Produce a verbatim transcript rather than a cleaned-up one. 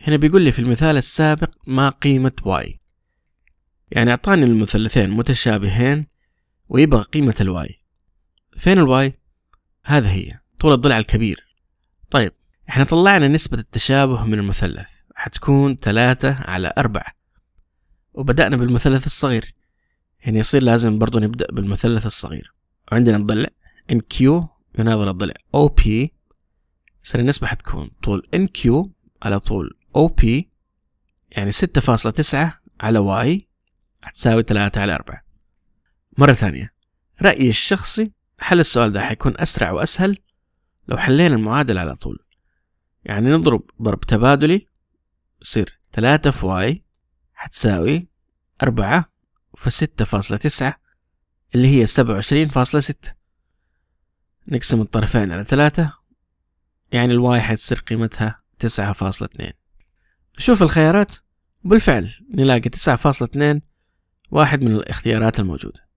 هنا بيقول لي في المثال السابق ما قيمة y، يعني أعطاني المثلثين متشابهين ويبغى قيمة الواي. فين الواي؟ هذا هي طول الضلع الكبير. طيب احنا طلعنا نسبة التشابه من المثلث حتكون ثلاثة على أربعة، وبدأنا بالمثلث الصغير. هنا يصير لازم برضو نبدأ بالمثلث الصغير، وعندنا الضلع إن كيو يناظر الضلع أو بي، يصير النسبة حتكون طول إن كيو على طول أو بي، يعني ستة فاصلة تسعة على واي هتساوي ثلاثة على أربعة. مرة ثانية، رأيي الشخصي حل السؤال ده حيكون أسرع وأسهل لو حلينا المعادلة على طول، يعني نضرب ضرب تبادلي يصير ثلاثة في واي حتساوي أربعة في ستة فاصلة تسعة اللي هي سبعة وعشرين فاصلة ستة، نقسم الطرفين على ثلاثة، يعني الواي حتصير قيمتها تسعة فاصلة اثنين. نشوف الخيارات، وبالفعل نلاقي تسعة فاصلة اثنين واحد من الاختيارات الموجودة.